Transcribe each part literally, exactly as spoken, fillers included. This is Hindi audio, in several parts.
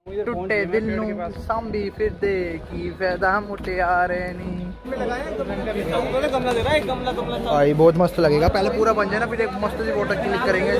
टूटे दिल नू सांभी फिर दे की फायदा मुटियारे नी। भाई बहुत मस्त लगेगा, पहले पूरा बन जाए ना, फिर एक मस्त सी फोटो क्लिक करेंगे।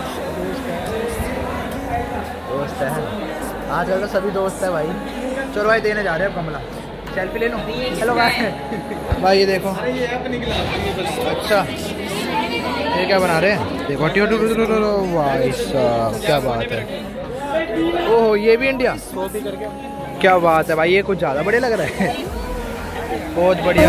दोस्त है आजकल तो सभी दोस्त है भाई। चलो भाई देने जा रहे हैं कमला, सेल्फी ले लो। हेलो भाई। भाई ये देखो, अच्छा ये क्या बना रहे हैं देखो। भाई साहब क्या बात है। ओह ये भी इंडिया, क्या बात है भाई, ये कुछ ज़्यादा बढ़िया लग रहा है। बहुत बढ़िया।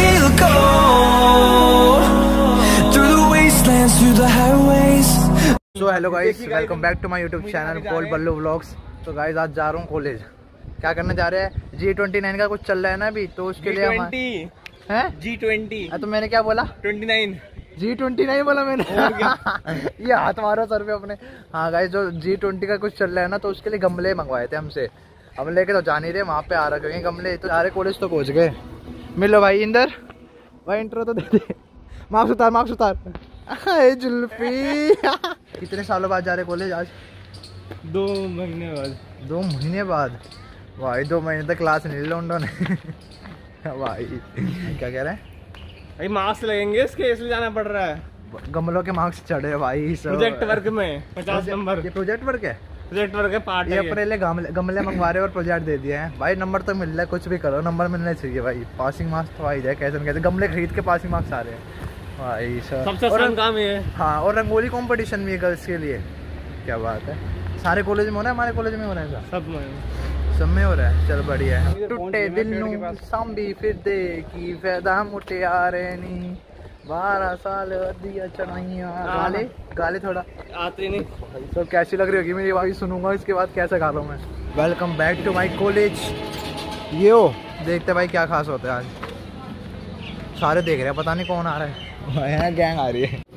So hello guys, welcome back to my YouTube channel Pol Ballu vlogs. तो गाइस आज जा रहा हूँ कॉलेज। क्या करने जा रहे हैं, जी ट्वेंटी नाइन का कुछ चल रहा है ना अभी, तो उसके लिए हम हैं जी ट्वेंटी। तो मैंने क्या बोला, ट्वेंटी नाइन जी ट्वेंटी नाइन बोला मैंने। ये हाथ मारो सर पे अपने। हाँ गाइस, जो जी ट्वेंटी का कुछ चल रहा है ना, तो उसके लिए गमले मंगवाए थे हमसे। हम लेके तो जा नहीं रहे, वहाँ पे आ रहे हैं गमले। तो सारे कॉलेज तो पहुँच गए। मिलो भाई इंदर, भाई इंट्रो तो दे दे। मार्क्स उतार, मार्क्स उतार। जुल्फी कितने सालों बाद जा रहे कॉलेज आज? दो महीने बाद। दो महीने बाद भाई, दो महीने तक क्लास नहीं ली उन्होंने। भाई क्या कह रहे हैं भाई, मार्क्स लगेंगे इसके, इसलिए जाना पड़ रहा है। गमलों के मार्क्स चढ़े भाई। प्रोजेक्ट वर्क में पचास नंबर। ये प्रोजेक्ट वर्क है, प्रोजेक्ट वर्क है पार्ट। ये पहले गमले गमले मंगवा रहे और प्रोजेक्ट दे दिए हैं भाई। नंबर तो मिल रहा है, कुछ भी करो नंबर मिलना चाहिए भाई। पासिंग मार्क्स तो आई जाए कैसे न कैसे, गमले खरीद के पासिंग मार्क्स आ रहे हैं भाई सर। सबसे आसान काम ये है। हाँ, और रंगोली कंपटीशन भी है गर्ल्स के लिए। क्या बात है, सारे कॉलेज में हो रहा है, हमारे कॉलेज में हो रहा है, सब में सब में हो रहा है। चल बढ़िया है। टूटे दिल नू सांभी फिर दे की फायदा मुटियारे नी। बारह साल दिया चढ़ाइयाँ। गाले गाले थोड़ा आते नहीं। तो कैसी लग रही होगी मेरी आवाज़, सुनूंगा इसके बाद कैसे गा रहा हूँ मैं। Welcome back to my college. ये हो देखते भाई क्या खास होता है आज। सारे देख रहे हैं, पता नहीं कौन आ रहा है। यहाँ गैंग आ रही है।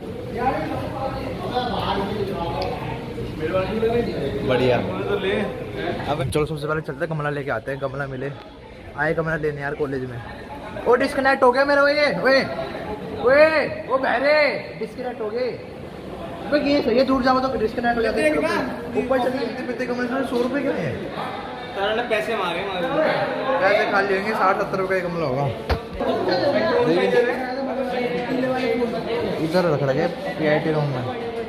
बढ़िया। अब चलो सबसे पहले चलते गमला लेके आते हैं। गमला मिले, आए गमला लेने यार कॉलेज में। ओ डिस्कनेक्ट हो गया मेरा। ये ओए ओए ओ बहरे, डिस्कनेक्ट हो गए। ये सही है, दूर जाओ तो डिस्कनेक्ट हो जाता है। ऊपर चलिए कितने गमले, सौ रुपये के हैं। ने पैसे मांगे पैसे खा लेंगे, साठ सत्तर रुपये का गमला होगा। इधर रख रखे पी आई टी रूम में।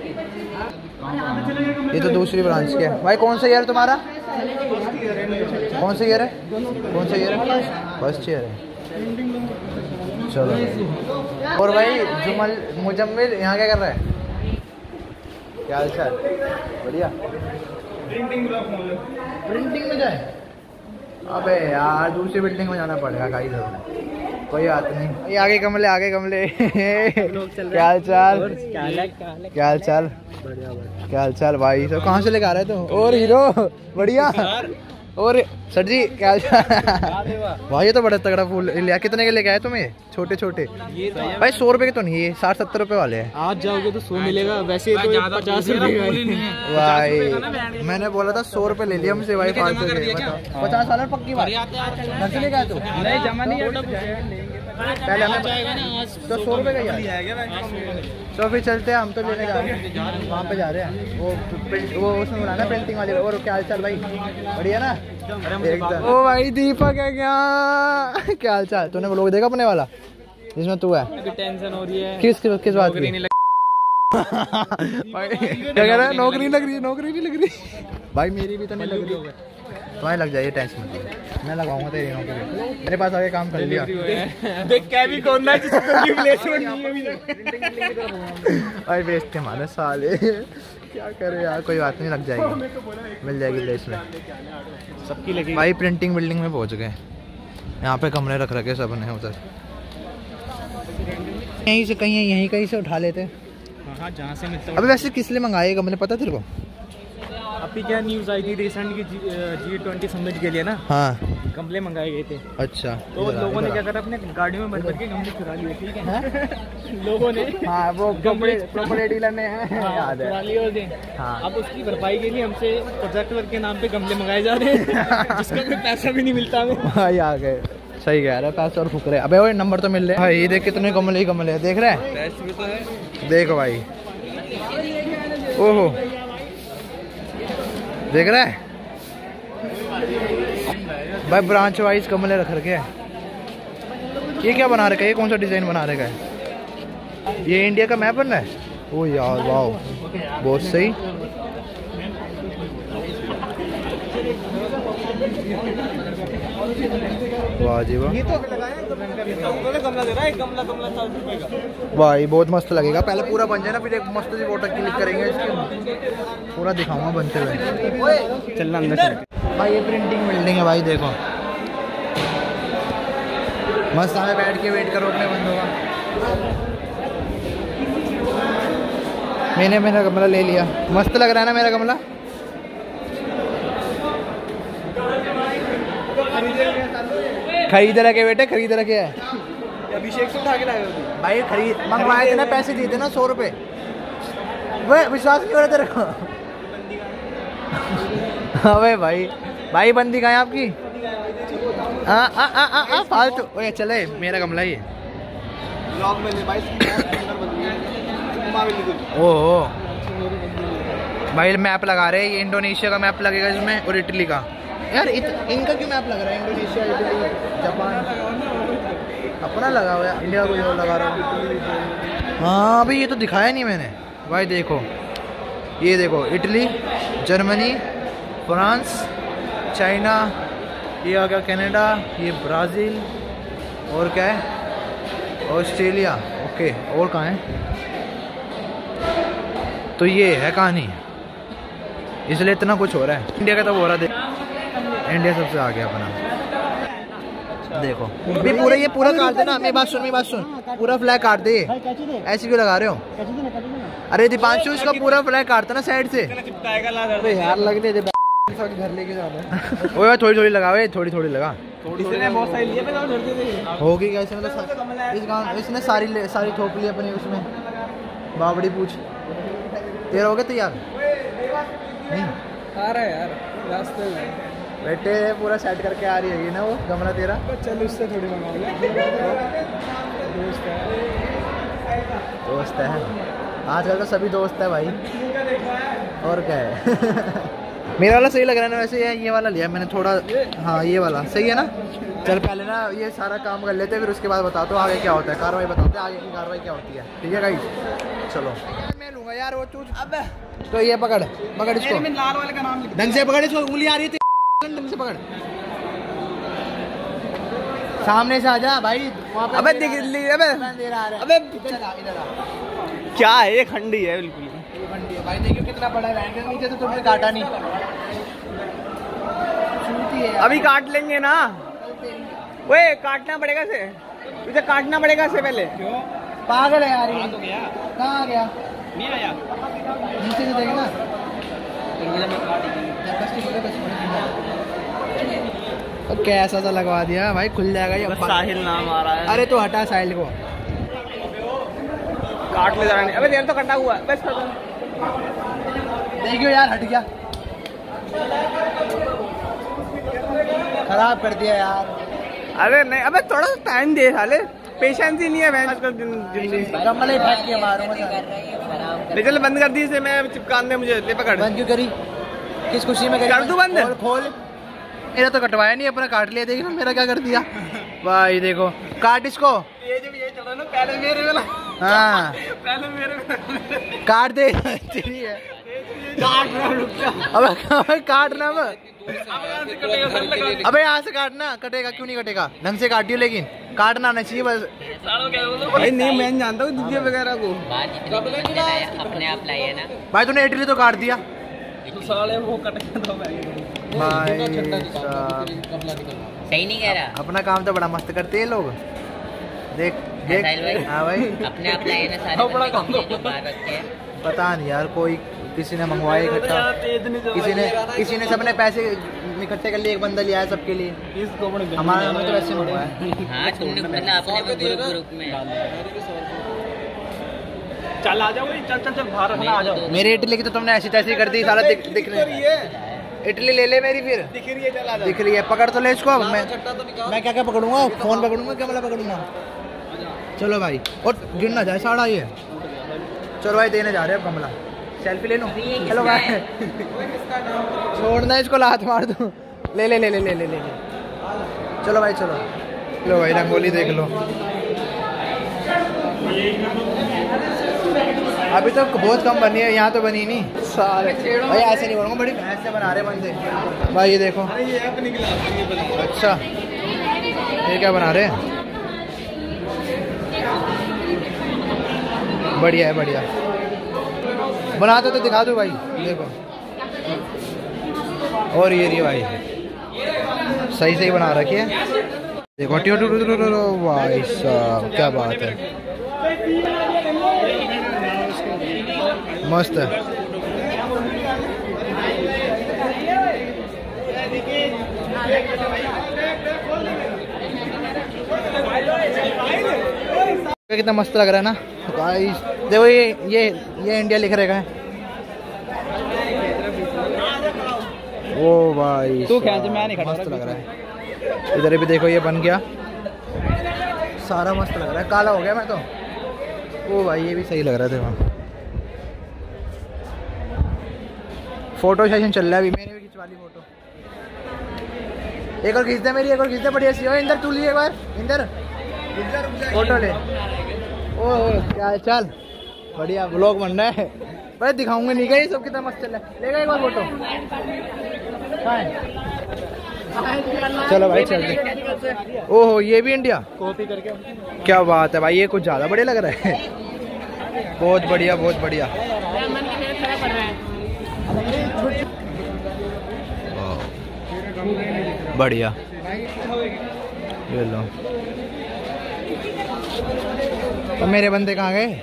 ये तो दूसरी ब्रांच के है भाई। कौन सा ईयर तुम्हारा, कौन सा ईयर है, कौन सा ईयर है? फर्स्ट ईयर है। चलो और भाई जुमल मुजम्मिल यहाँ क्या कर रहा है? क्या हाल चाल? बढ़िया। प्रिंटिंग में जाए? अबे यार दूसरी बिल्डिंग में जाना पड़ेगा गाइस। कोई बात नहीं। ये आगे गमले, आगे गमले। क्या हाल चाल, क्या हाल चाल, क्या हाल चाल भाई। सब कहाँ से लेकर आ रहे हो? और हीरो बढ़िया। और सर जी क्या हाल चाल? भाई ये तो बड़ा तगड़ा फूल लिया। कितने के लेके आए तुम? ये छोटे छोटे भाई, सौ रुपए के तो नहीं है, साठ सत्तर रुपए वाले हैं। आज जाओगे तो सौ मिलेगा, वैसे तो पचास रुपए भाई। मैंने बोला था सौ रुपए ले लिया हमसे भाई, पाँच सौ के। पचास वाला पक्की बात। घर से लेके आए तो नहीं, जमा नहीं पहले हमें तो सौ रुपए का ही आएगा। तो फिर चलते हैं, हम तो लेने जा रहे हैं, वहाँ पे जा रहे हैं। वो वो उसमें बनाना पेंटिंग वाले। और क्या हाल चाल भाई? बढ़िया ना एकदम। ओ भाई दीपक है क्या? क्या हाल चाल? तूने वो लोग देखा अपने वाला जिसमें तू है? टेंशन हो रही है। किस किस, किस बात की? क्या कह रहा है? नौकरी लग रही है, नौकरी नहीं लग रही भाई। मेरी भी तो नहीं लग रही होगी, तुम्हारी लग जाइए, टेंशन मैं लगाऊंगा तेरी नौकरी। मेरे पास आगे काम कर लिया। देख क्या भी कौन ना भाई बेचते हमारे साले। क्या करे यार, कोई बात नहीं, लग जाएगी, मिल जाएगी लेस में सबकी लगी भाई। प्रिंटिंग बिल्डिंग में पहुंच गए। यहाँ पे कमरे रख रखे सब ने उधर। यहीं से कहीं यहीं कहीं से उठा लेते। हाँ जहाँ से मिलता। अबे वैसे किस लिए मंगाए गमले, पता तेरे को? अभी क्या न्यूज़ आई थी रिसेंट की, जी ट्वेंटी समिट के लिए ना। हाँ गमले मंगाए गए थे। अच्छा। तो लोगों ने क्या करा, अपने गाड़ियों में भर भर के गमले चुरा लिए। ठीक है लोगों ने। हाँ वो गमले प्रॉपर्टी डीलर ने याद है चुरा लिए। हाँ अब उसकी भरपाई के लिए हमसे प्रोजेक्ट वर्क के नाम पे गमले मंगाए जा रहे हैं, जिसका कोई पैसा भी नहीं मिलता हमें। भाई आ गए, सही कह रहा है, पैसे और फूक रहे। अबे वो नंबर तो मिल रहे भाई। ये देख कितने गमले ही गमले देख रहे हैं। देखो भाई, ओहो देख रहा है। भाई ब्रांच वाइज गमले रख रखे हैं। ये क्या बना रखा है? ये कौन सा डिजाइन बना रखा है? ये इंडिया का मैप बन रहा है। ओ यार वाह, बहुत सही। वाह जी वाह, भाई बहुत मस्त लगेगा। पहले पूरा बन जाए ना, फिर एक मस्त सी फोटो क्लिक करेंगे इसके, पूरा दिखाऊंगा बनते हुए। चलना अंदर चल भाई। ये प्रिंटिंग बिल्डिंग है भाई, देखो मस्त। हमें बैठ के वेट करो, अपने बंदों का। मैंने मेरा गमला ले लिया, मस्त लग रहा है ना मेरा गमला। खरीद रखे बेटे, खरीद रखे है। अभिषेक से उठा के लाए भाई, खरीद मंगवाए थे ना, पैसे दिए थे ना सौ रुपए। वह विश्वास नहीं हो रहा तेरे को? अबे भाई, भाई बंदी कहाँ है आपकी? आ आ आ आ आ फालतू। ओए चले, मेरा गमला ही है। ओहो भाई, मैप लगा रहे हैं। ये इंडोनेशिया का मैप लगेगा इसमें, और इटली का। यार इत, इनका क्यों मैप लग रहा है? इंडोनेशिया, इटली, जापान अपना लगा हुआ है, इंडिया को जो लगा रहा है। हाँ अभी ये तो दिखाया नहीं मैंने भाई। देखो ये देखो, इटली, जर्मनी, फ्रांस, चाइना, ये आ गया कनाडा, ये ब्राज़ील, और क्या है? ऑस्ट्रेलिया। ओके, और कहाँ है? तो ये है कहानी, इसलिए इतना कुछ हो रहा है। इंडिया का तो हो रहा है, इंडिया सबसे आगे अपना। देखो भी पूरा, ये पूरा काट देना। मेरी बात सुन, मेरी बात सुन, पूरा फ्लैग काट दे। ऐसे क्यों लगा रहे हो? अरे दीपांशु, इसका पूरा फ्लैग काटता ना साइड से। यार लगने दे, घर लेके जाना। ओए थोड़ी थोड़ी लगा, थोड़ी थोड़ी लगा। होगी कैसे? मतलब इस गाँव इसने सारी सारी थोप ली अपनी उसमें। बावड़ी पूछ, तेरा हो गया तैयार? नहीं आ रहा है यार, रास्ते में बेटे पूरा सेट करके आ रही है ना वो गमला तेरा। चल उससे थोड़ी मंगाओ, दोस्त है। दोस्त है आजकल तो सभी दोस्त है भाई, और क्या है। मेरा वाला सही लग रहा है ना वैसे। ये ये वाला लिया मैंने थोड़ा। हाँ ये वाला सही है ना। चल पहले ना ये सारा काम कर लेते हैं, फिर उसके बाद बताते हो आगे क्या होता है, कार्रवाई बताते हैं आगे की कार्रवाई क्या होती है। ठीक है गाइस, चलो। मैं लूँगा यार वो चूज। अब तो ये पकड़ पकड़ इसको, लाल वाले का नाम लिख, ढंग से पकड़ इसको। उंगली आ रही थी, ढंग से पकड़। सामने से आजा भाई। अबे दिख ली, अबे अबे इधर आ। क्या है ये? खंडी है बिल्कुल भाई। देखियो कितना बड़ा है, नीचे तो तुमने काटा नहीं। अभी काट लेंगे ना। वो काटना पड़ेगा से, इसे काटना पड़ेगा से पहले। क्यों? पागल है यार ये। कहाँ आ गया? नहीं आया, नीचे से देखना। तो कैसा सा लगवा दिया भाई, खुल जाएगा ये। साहिल नाम आ रहा है। अरे तो हटा साहिल को, काट ले जाने। अबे देर तो कटा हुआ है बस। देखियो यार, हट गया, खराब कर दिया यार। अरे नहीं, अबे थोड़ा सा टाइम दे साले, पेशेंस ही नहीं है मैं आजकल जिंदगी। गमले फेंक के मारूंगा। ले चल, बंद कर दी इसे, मैं चिपकान दे मुझे। ले पकड़। बंद क्यों करी? किस खुशी में करी? कर दूं बंद? खोल, खोल। मेरा तो कटवाया नहीं, अपना काट लिया। देखिए मेरा क्या कर दिया भाई। देखो काट इसको। ये जो ये चला ना, पहले मेरे वाला। हाँ पहले मेरे वाला काट दे। तेरी है, काट रहा, रुक जा। अबे काटना मत। अबे यहाँ से काटना, कटेगा क्यों नहीं कटेगा? ढंग से काटियो, लेकिन काटना नहीं चाहिए बस। भाई नहीं, मैं जानता हूँ दीदी वगैरह को। अपने आप लाइए ना भाई, तूने इटली तो काट दिया साले, वो कट गया भाई। सही नहीं कह रहा। अपना काम तो बड़ा मस्त करते हैं लोग। देख देख। हाँ भाई, अपने आप लाइए ना सारे बंदे कमरे जो बाहर रखते हैं। पता नहीं यार, कोई किसी ने मंगवाए इकट्ठा, किसी ने किसी ने सबने पैसे इकट्ठे कर लिए, एक बंदा लिया है सबके लिए। हमारा हमें तो वैसे मंगवाया। हाँ तुमने मतलब अपने में ग्रुप ग्रुप में। चल आ जाओ, चल चल चल बाहर रखना, आ जाओ। मेरी इटली की तो तुमने ऐसी तैसी कर दी साला। दिख दिख रही है इटली, ले ले मेरी फिर। दिख रही है, चल आ जा। दिख रही है, पकड़ तो ले इसको। मैं मैं क्या क्या पकड़ूंगा? Phone पकड़ूंगा, camera पकड़ूंगा। चलो भाई, और गिर ना जाए साड़ा ये। चलो भाई, देने जा रहे हैं कमला। सेल्फी ले लो। चलो भाई, छोड़ना इसको, लात मार दूं। ले ले ले ले ले ले ले चलो भाई चलो। लो भाई रंगोली देख लो। अभी तो बहुत कम बनी है, यहाँ तो बनी नहीं सारे भाई। ऐसे नहीं बोलूँगा, बड़ी भैंस से बना रहे बंदे भाई। ये देखो अच्छा ये क्या बना रहे हैं, बढ़िया है बढ़िया। बनाते तो दिखा दो भाई। देखो और ये रही भाई सही सही बना रखी है। देखो ट्यू टू टू टू भाई साहब क्या बात है, मस्त है। कितना मस्त लग रहा है ना गाइस। देखो ये ये ये इंडिया लिख रहेगा है। ओ भाई तू क्या मैं नहीं खड़ा, मस्त लग रहा है। इधर भी देखो ये बन गया सारा, मस्त लग रहा है। काला हो गया मैं तो। ओ भाई ये भी सही लग रहा था वहाँ। फोटो सेशन चल रहा है अभी, मैंने भी खिंचवा ली फोटो। एक और खींच दे मेरी, एक और खींच दे बढ़िया सी। ओ इंदर तू लिए एक बार, इंदर फोटो ले। ओ क्या चल बढ़िया व्लॉग बन रहा है भाई। दिखाऊंगा नहीं गई सब कितना मस्त चल रहा है। लेगा एक बार फोटो। चलो भाई चलते। ओहो ये भी इंडिया कॉपी करके। क्या बात है भाई, ये कुछ ज़्यादा बढ़िया लग रहा है। बहुत बढ़िया बहुत बढ़िया। बढ़िया ये लो। तो मेरे बंदे कहाँ गए,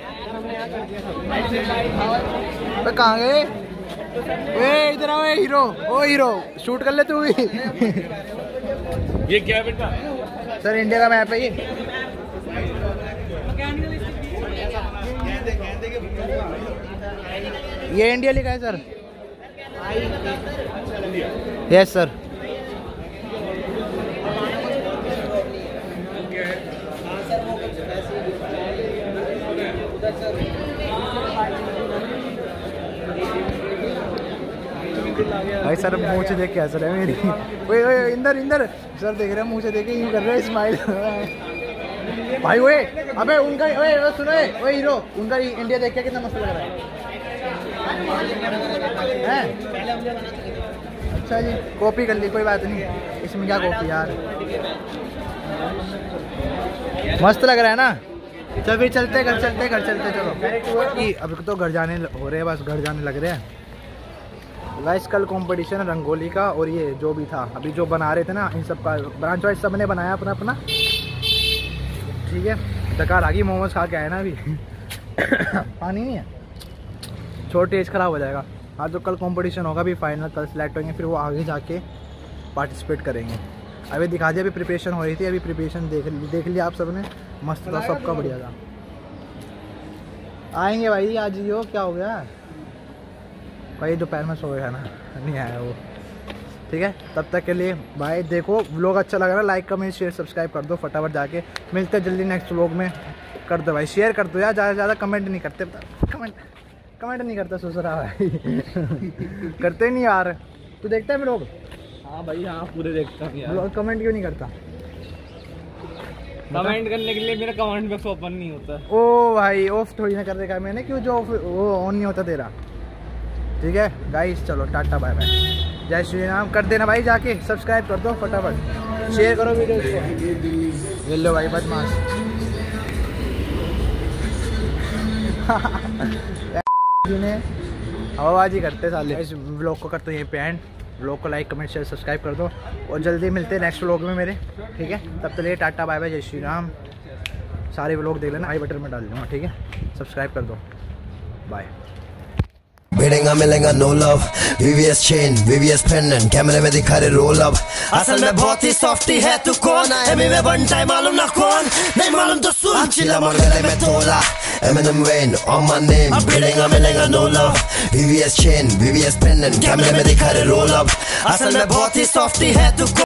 कहाँ गए? ए इधर आओ हीरो। ओ हीरो शूट कर ले तू भी। ये क्या है बेटा? सर इंडिया का मैप है ये। ये इंडिया लिखा है सर। Yes sir. भाई सर मुँह से देख के हंस रहे हैं मेरी। ओए ओए इंदर इंदर सर देख रहे हैं, मुँह से देख के यूँ कर रहे हैं स्माइल। भाई ओए अबे उनका ओए ओए सुनो ओए हीरो, उनका इंडिया देख के कितना मस्त लग रहा है। हैं? अच्छा जी कॉपी कर ली, कोई बात नहीं, इसमें क्या कॉपी यार। मस्त लग रहा है ना। चल फिर चलते घर चलते घर चलते चलो। अब तो घर जाने हो रहे हैं, बस घर जाने लग रहे हैं। गाइस कल कंपटीशन है रंगोली का, और ये जो भी था अभी जो बना रहे थे ना, इन सब का ब्रांच वाइज सब ने बनाया अपना अपना। ठीक है डकार आ गई, मोमोज खा के आए ना अभी। पानी नहीं है, छोड़ टेस्ट खराब हो जाएगा। हाँ तो कल कंपटीशन होगा, अभी फाइनल कल सिलेक्ट होंगे, फिर वो आगे जाके पार्टिसिपेट करेंगे। अभी दिखा दिया, अभी प्रिपरेशन हो रही थी, अभी प्रिपरेशन देख देख लिया आप सबने, मस्त था, सबका बढ़िया था। आएंगे भाई आज ही हो, क्या हो गया भाई, दोपहर में सोया है ना, नहीं आया वो। ठीक है तब तक के लिए भाई। देखो व्लॉग अच्छा लग रहा है, लाइक कमेंट शेयर सब्सक्राइब कर दो फटाफट जाके। मिलते हैं जल्दी नेक्स्ट व्लॉग में। कर दो भाई शेयर कर दो यार, ज़्यादा ज़्यादा कमेंट नहीं करते, कमेंट कमेंट नहीं करता सुसरा भाई। करते नहीं यार, तू देखता है व्लॉग? हाँ भाई हाँ पूरे देखता हूँ यार। कमेंट क्यों नहीं करता? कमेंट करने के लिए मेरा कमेंट बॉक्स ओपन नहीं होता। ओ भाई ऑफ थोड़ी ना कर देगा मैंने, क्यों जो वो ऑन नहीं होता तेरा। ठीक है गाइस चलो टाटा बाय बाय, जय श्री राम। कर देना भाई जाके सब्सक्राइब कर दो फटाफट, शेयर करो वीडियो को। ले लो भाई बदमाश। ने हवाबाजी करते साले। इस व्लॉग को करते यहीं पे एंड। व्लॉग को लाइक कमेंट शेयर सब्सक्राइब कर दो, और जल्दी मिलते हैं नेक्स्ट व्लॉग में मेरे। ठीक है तब तक लिए टाटा बाय बाय, जय श्री राम। सारे व्लॉग देख लेना, आई बटन में डाल दूँगा। ठीक है सब्सक्राइब कर दो, बाय। मिलेगा मिलेगा no love, VVS chain VVS pendant, कैमरे में दिखा रहे रोल अप। असल में बहुत ही सॉफ्टी है तू कौन, एमी में वन टाइम मालूम ना कौन, नहीं मालूम तो सुन। चिल्ला मोर गले में तोला, Eminem when on my name. मिलेगा मिलेगा no love, VVS chain VVS pendant, कैमरे में दिखा रहे रोल अप। असल में बहुत ही सॉफ्टी है तू